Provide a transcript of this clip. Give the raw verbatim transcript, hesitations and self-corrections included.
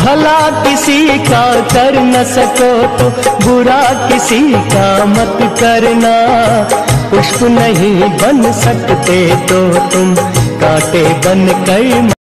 भला किसी का कर न सको तो बुरा किसी का मत करना। पुष्प नहीं बन सकते तो तुम कांटे बन कर